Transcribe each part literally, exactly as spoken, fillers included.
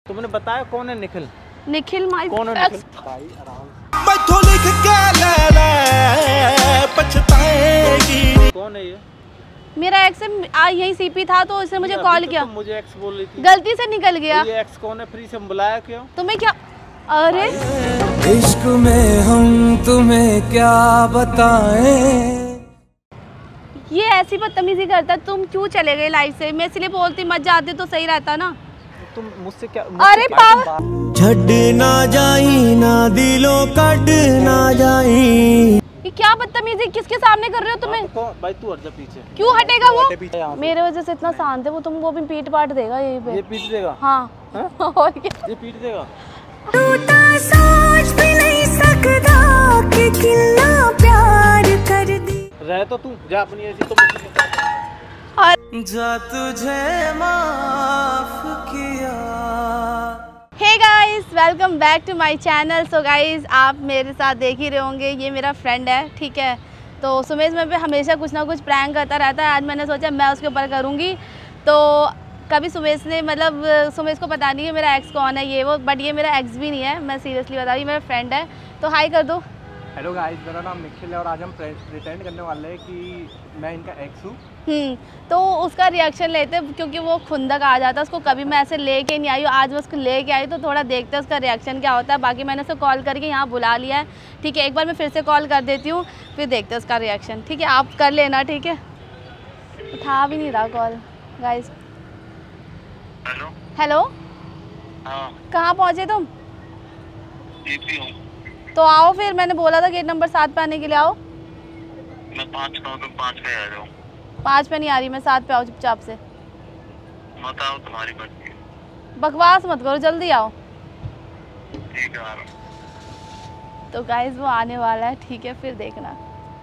तुमने बताया कौन है निखिल? निखिल माय कौन है निखिल? भाई आराम से। कौन है ये? मेरा एक्स यही सीपी था तो इसने मुझे कॉल किया। तुम मुझे एक्स बोल रही थी। गलती से निकल गया। ये एक्स कौन है? फ्री से बुलाया क्यों? तुम्हें क्या? अरे इश्क में हम तुम्हें क्या बताएं। ये ऐसी बदतमीजी करता, तुम क्यों चले गए लाइफ से? मैं इसलिए बोलती मत जाते तो सही रहता ना। तुम मुझसे क्या? मुझसे अरे क्या छड़ ना जाई ना दिलों कट ना जाई। ये क्या बदतमीजी किसके सामने कर रहे हो तुम्हें? तो भाई तू हट जा पीछे। क्यों हटेगा वो? मेरे वजह से इतना शांत है वो, तुमको भी पीट पाट देगा यहीं पे। ये पीट देगा? हाँ है? और क्या? ये पीट देगा? सोच भी नहीं सकता कि कितना प्यार कर दी। रह तो तू जा अपनी ऐसी तो जा तुझे माफ किया। Hey guys, welcome back to my channel. So guys, आप मेरे साथ देख ही रहे होंगे, ये मेरा फ्रेंड है, ठीक है। तो सुमेश मेरे पे हमेशा कुछ ना कुछ प्रैंक करता रहता है। आज मैंने सोचा मैं उसके ऊपर करूँगी। तो कभी सुमेश ने मतलब सुमेश को पता नहीं है मेरा एक्स कौन है ये वो, बट ये मेरा एक्स भी नहीं है, मैं सीरियसली बता रही हूँ, मेरा फ्रेंड है। तो हाई कर दो। हेलो गाइस, मेरा नाम निखिल है और आज हम प्रिटेंड करने वाले हैं कि मैं इनका एक्स हूँ। हम्म तो उसका रिएक्शन लेते हैं क्योंकि वो खुंदक आ जाता है, उसको कभी मैं ऐसे लेके नहीं आई हूँ, आज मैं उसको लेके आई तो थोड़ा देखते हैं उसका रिएक्शन क्या होता है। बाकी मैंने उसको कॉल करके यहाँ बुला लिया है, ठीक है। एक बार मैं फिर से कॉल कर देती हूँ, फिर देखते हैं उसका रिएक्शन, ठीक है। आप कर लेना, ठीक है। उठा भी नहीं रहा कॉल गाइस। हेलो हेलो, हाँ कहाँ पहुँचे तुम? जीपी हूँ। तो आओ फिर, मैंने बोला था गेट नंबर सात पे आने के लिए। आओ। मैं पाँच पे हूँ, तुम पाँच पे आ जाओ। पाँच पे नहीं आ रही मैं, सात पे आओ चुपचाप से। मत आओ, तुम्हारी मर्जी। बकवास मत करो, जल्दी आओ। ठीक है आ रहा हूँ। तो गाइस वो आने वाला है, ठीक है, फिर देखना।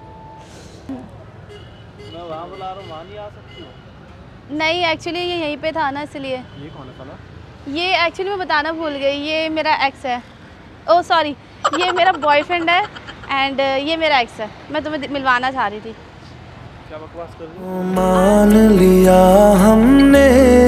मैं वहाँ बुला रहा हूँ, वहाँ नहीं आ सकती हो? नहीं, एक्चुअली ये यहीं पे था ना, इसलिए। ये कौन है साला? ये एक्चुअली मैं बताना भूल गई, ये मेरा एक्स है। ओह सॉरी, ये मेरा बॉयफ्रेंड है एंड ये मेरा एक्स है। मैं तुम्हें मिलवाना चाह रही थी। क्या बकवास कर रही हो? मान लिया हमने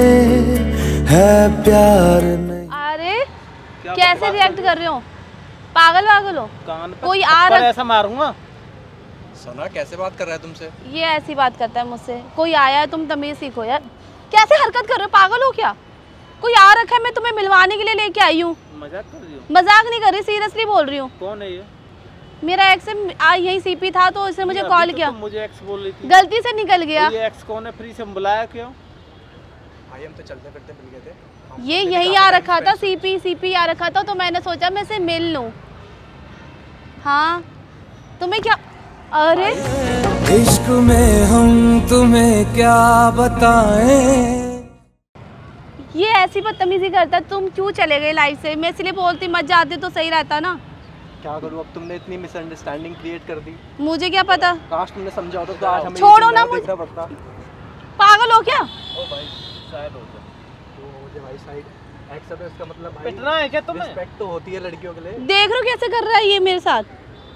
है प्यार नहीं। अरे कैसे रिएक्ट कर रहे हो? पागल पागल हो? कान पे कोई आ रहा, ऐसा मारूंगा। सोना कैसे बात कर रहा है तुमसे? ये ऐसी बात करता है मुझसे। कोई आया है, तुम तमीज सीखो यार। कैसे हरकत कर रहे हो? पागल हो क्या? कोई आ रखा है, मैं तुम्हें मिलवाने के लिए लेके आई हूँ। मजाक कर रही हो? मजाक नहीं कर रही, सीरियसली बोल रही हूँ। कौन है ये? मेरा एक्स यही सीपी था तो इसने मुझे कॉल किया। तुम मुझे एक्स बोल रही थी। गलती से निकल गया। ये एक्स कौन है? फ्री से बुलाया क्यों? भाई हम तो चलते फिरते मिल गए थे। ये यही आ रखा था, सीपी सीपी आ रखा था, तो मैंने सोचा मैं इसे मिल लूं। हाँ तुम्हें क्या? अरे इश्क में हम तुम्हें क्या बताएं। ये ऐसी बदतमीजी करता, तुम क्यों चले गए लाइफ से? मैं इसलिए बोलती मत जाते तो सही रहता ना। क्या करूँ अब, तुमने इतनी मिसअंडरस्टैंडिंग क्रिएट कर दी। मुझे क्या पता? काश तुमने समझा होता तो आज हमें छोड़ो ना मुझे। पड़ता। पागल हो क्या? ओ भाई शायद हो जाए तो मुझे भाई साइड एक्स है, इसका मतलब भाई पिटना है क्या तुम्हें? रिस्पेक्ट तो होती है लड़कियों के लिए। देख रहे हो कैसे कर रहा है ये मेरे साथ?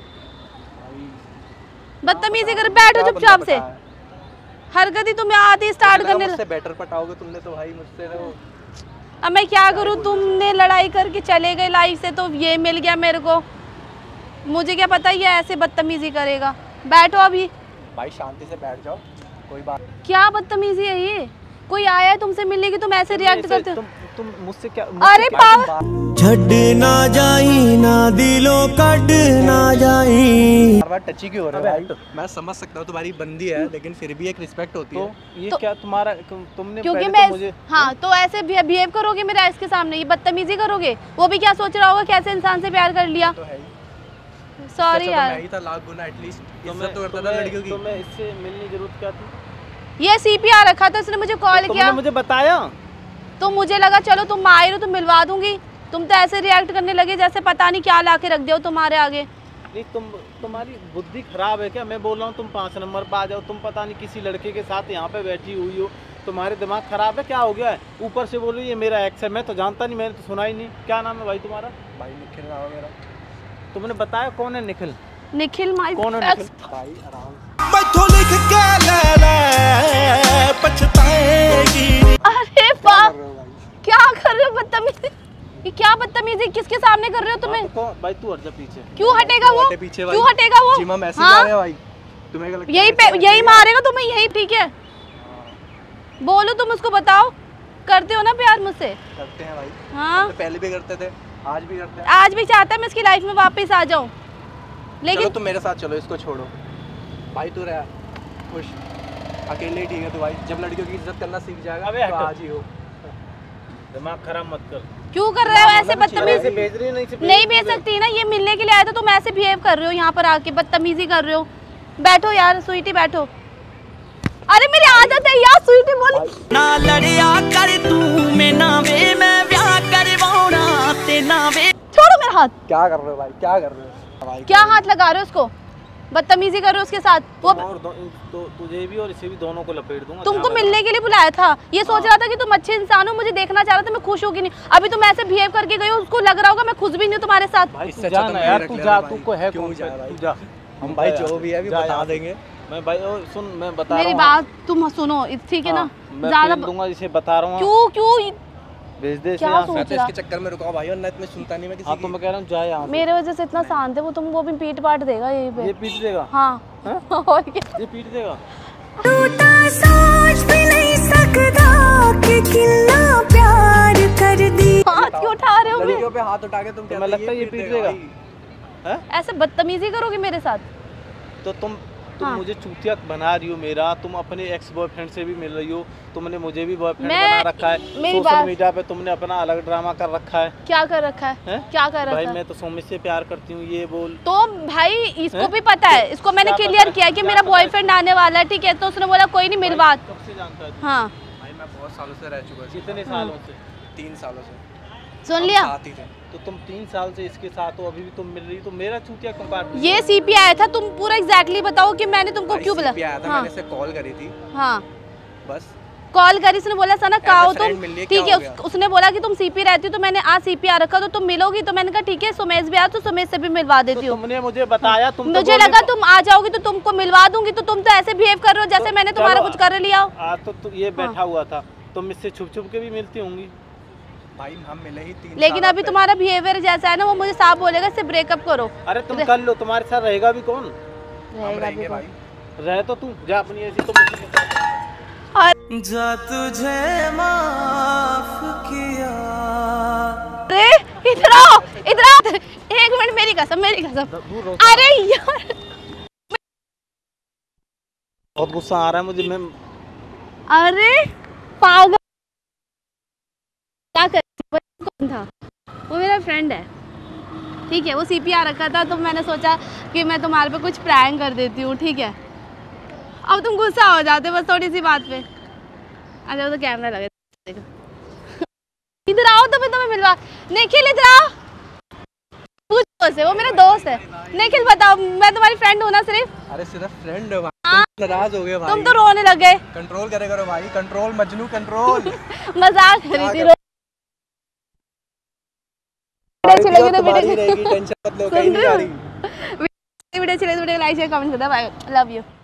बदतमीजी कर, बैठो चुपचाप से। हरकत ही तुम्हें आती स्टार्ट करने। मुझसे बेटर पटाओगे तुमने तो भाई मुझसे ना। अब मैं क्या करूँ? तुमने लड़ाई करके चले गए लाइफ से तो ये मिल गया मेरे को। मुझे क्या पता ये ऐसे बदतमीजी करेगा। बैठो अभी। भाई शांति से बैठ जाओ, कोई बात। क्या बदतमीजी है ये? कोई आया है तुमसे मिलने की, तुम ऐसे रिएक्ट करते हो? तुम तुम मुझसे क्या? अरे पागल, छड़ ना जाई ना दिलों कट ना जाई। बार बार टची क्यों हो रहा है भाई? मैं समझ सकता हूँ तुम्हारी बंदी है, लेकिन फिर भी एक रिस्पेक्ट होती है। तो ये तो, क्या तुम्हारा तुमने क्योंकि पहले मैं तो मुझे हाँ तो ऐसे बिहेव करोगे मेरे एक्स के सामने, ये बदतमीजी करोगे? वो भी क्या सोच रहा होगा, कैसे इंसान से प्यार कर लिया। तो है सॉरी यार। मैं ही था लाख गुना एटलीस्ट इज्जत तो करता था तुम्हें लड़कियों की। तुम्हें इससे मिलने की जरूरत क्या थी? ये सीपी आ रखा था, उसने मुझे कॉल किया। मुझे बताया तो मुझे लगा चलो तुम आए हो तो मिलवा दूंगी। तुम तो ऐसे रिएक्ट करने लगे जैसे पता नहीं क्या ला के रख दिया तुम्हारे आगे। नहीं तुम तुम्हारी बुद्धि खराब है क्या? मैं बोल रहा हूँ तुम पाँच नंबर पर आ जाओ, तुम पता नहीं किसी लड़के के साथ यहाँ पे बैठी हुई हो। तुम्हारे दिमाग खराब है क्या? हो गया है? ऊपर से बोलो ये मेरा एक्स है, मैं तो जानता नहीं, मैंने तो सुना ही नहीं। क्या नाम है भाई तुम्हारा? भाई निखिल नाम है मेरा। तुमने बताया कौन है निखिल? निखिल माय कौन है निखिल? भाई आराम पछताएगी। अरे बाप, क्या कर रहे हो? बदतमीजी। ये क्या बदतमीजी किसके सामने कर रहे हो तुम्हें? हाँ, तो कौन- भाई तू हट जा पीछे। क्यों हटेगा वो? हटे पीछे भाई। क्यों हटेगा वो? जी मैम ऐसे हाँ? जा रहे हैं भाई। तुम्हें क्या लगता है? यही पे यही मारेगा तुम्हें यही, ठीक है? बोलो तुम उसको बताओ, करते हो ना प्यार मुझसे? करते हैं भाई। हाँ तो पहले भी करते थे, आज भी करते हैं। आज भी चाहता है मैं इसकी लाइफ में वापस आ जाऊं, चलो लेकिन तुम मेरे साथ चलो, इसको छोड़ो भाई। तू रहा खुश, अकेले ही ठीक है तू भाई। जब लड़कियों की इज्जत करना सीख जाएगा अबे तो हटो। आज ही हो। दिमाग खराब मत कर। क्यों कर रहे हो ऐसे ऐसे बदतमीजी? भेज रही हो, नहीं से भेज नहीं रही भेज हो। सकती ना, ये मिलने के लिए आया था तुम ऐसे बिहेव कर रहे हो यहाँ पर आके, बदतमीजी कर रहे हो। बैठो यार स्वीटी बैठो। अरे मेरी आदत है यार स्वीटी बोल। ना लड़िया कर तू मैं ना वे मैं ब्याह करवाना ते ना वे। छोड़ो मेरा हाथ। क्या कर रहे हो भाई, क्या कर रहे हो भाई? क्या हाथ लगा रहे हो उसको? बदतमीजी कर रहे हो उसके साथ। वो तुम और दो, तो तुझे भी और इसे भी दोनों को लपेट दूंगा। तुमको क्या मिलने के लिए बुलाया था, ये सोच रहा था कि तुम अच्छे इंसान हो, मुझे देखना चाह रहा था, मैं खुश हूँ कि नहीं। अभी तुम ऐसे बिहेव करके गई हो, उसको लग रहा होगा मैं खुश भी नहीं हूँ तुम्हारे साथ। भाई इससे तू अच्छा जा तो ना मैं यार, रख तू लेता जा, भाई। तू को है क्यों कौन जा सा? भाई? तू जा। हम भाई जो भी है अभी जा बता यहाँ से। देंगे। मैं भाई ओ, सुन मैं बता मेरी रहा हूँ। बात तुम सुनो, ठीक है ना? हाँ, मैं ज्यादा भेज दूंगा, इसे बता रहा हूँ। क्यों क्यों भेज दे इसे क्या यहाँ से। सोच मैं तो रहा? इसके चक्कर में रुका हूँ भाई, और ना इतने सुनता नहीं मैं किसी हाँ तो की। मैं कह रहा हूँ जा यहाँ से। मेरे वजह से इतना शांत है वो, तुमको भी पीट पाट देगा यहीं ये पे। पीट देगा। हाँ हाँ? और क्या? ये पीट देगा। तू तो सोच भी नहीं सकता कि कितना प्यार कर दी। हाथ क्यों उठा रहे हो मैं? लड़कियों पे हाथ उठा के तुम तुम्हें कहते लगता है ये पीट देगा? भाई। हैं? ऐसे बदतमीजी करोगे मेरे साथ? तो तुम तुम हाँ। मुझे चूतिया बना रही हो मेरा। तुम अपने एक्स बॉयफ्रेंड से भी मिल रही हो, तुमने मुझे भी बॉयफ्रेंड मैं- बना रखा है। मेरी सोशल बात- मीडिया पे तुमने अपना अलग ड्रामा कर रखा है। क्या कर रखा है? हैं? क्या कर रखा भाई है? मैं तो सोमित से प्यार करती हूँ ये बोल। तो भाई इसको हैं? भी पता है, इसको मैंने क्या पता क्लियर है? किया कि क्या मेरा पता है? बॉयफ्रेंड आने वाला है, ठीक है? तो उसने बोला कोई नहीं मिल बात। कब से जानता है तू? हाँ भाई मैं बहुत सालों से रह चुका हूँ, कितने सालों से? तीन सालों से सुन हम लिया? साथ ही थे। तो तुम तीन साल से इसके साथ हो, अभी भी तुम मिल रही हो, तो मेरा चूतिया क्यों काट रही हो? ये सीपी आया था, तुम पूरा एग्जैक्टली बताओ कि मैंने तुमको भाई क्यों बोला? सीपी आया था, हाँ मैंने इसे कॉल करी थी हाँ बस। कॉल करी, उसने बोला सना कहा हो As a friend तुम, मिल लिए, ठीक क्या है? हो गया? उस- उसने बोला कि तुम सीपी रहती हो, तो मैंने आज सीपी आ रखा, तो तुम मिलोगी? तो मैंने कहा ठीक है, सुमेश भी आ तो सुमेश से भी मिलवा तो देती हूँ। तुमने मुझे बताया, तुम तो मुझे बोलने लगा को- तुम आ जाओगे तो तुमको मिलवा दूंगी, तो तुम तो ऐसे बिहेव कर रहे हो जैसे तो मैंने तुम्हारा चलो, कुछ कर लिया हो। आ, तो, तो ये बैठा हाँ। हुआ था, तुम इससे छुप छुप के भी मिलती होंगी। भाई हम मिले ही तीन लेकिन साल अभी पहले। तुम्हारा बिहेवियर जैसा है ना, वो मुझे साफ बोलेगा इससे ब्रेकअप करो। अरे तुम कर लो, तुम्हारे साथ रहेगा भी कौन? हम रहेगा भी रहेंगे कौन? भाई। रहे तो तू जा अपनी ऐसी, तुम उसी के साथ। और जा तुझे माफ किया। अरे इधर आओ, इधर आओ, एक मिनट, मेरी कसम, मेरी कसम। दूर रहो। अरे यार बहुत गुस्सा आ रहा है मुझे। मैं अरे पागल, क्या कर कौन था? वो मेरा फ्रेंड है, ठीक है? वो सीपी आ रखा था, तो मैंने सोचा कि मैं तुम्हारे पे कुछ प्रैंक कर देती हूँ, ठीक है? अब तुम गुस्सा हो जाते बस थोड़ी सी बात पे। अच्छा वो तो कैमरा लगे, देखो। इधर आओ तो मैं तुम्हें मिलवा। निखिल इधर आओ, पूछो से, वो मेरा दोस्त है। निखिल बताओ, मैं तुम्हारी फ्रेंड हूँ ना सिर्फ? अरे सिर्फ फ्रेंड है भाई, तुम नाराज हो गए भाई। तुम तो रोने लग गए। कंट्रोल करे करो भाई, कंट्रोल मजनू कंट्रोल। मजाक करी थी। रो- अच्छी लगी तो तुम्हारी वीडियो रहेगी, टेंशन मत लो, सुन कहीं नहीं रहे जा हो? रही। वीडियो अच्छी लगी तो वीडियो लाइक शेयर कमेंट कर दो। Bye, love you.